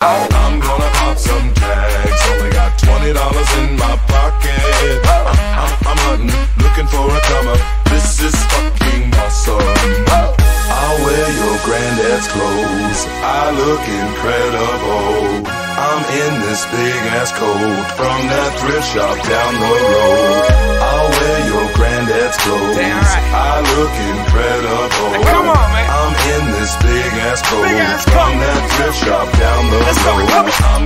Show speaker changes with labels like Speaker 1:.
Speaker 1: I'm gonna pop some tags. Only got $20 in my pocket. I'm hunting, looking for a comer. This is fucking awesome. I'll wear your granddad's clothes. I look incredible. I'm in this big ass coat from that thrift shop down the road. I'll wear your granddad's clothes. I look incredible.
Speaker 2: Hey, come on, man.
Speaker 1: I'm in this big ass coat from that thrift shop down the road.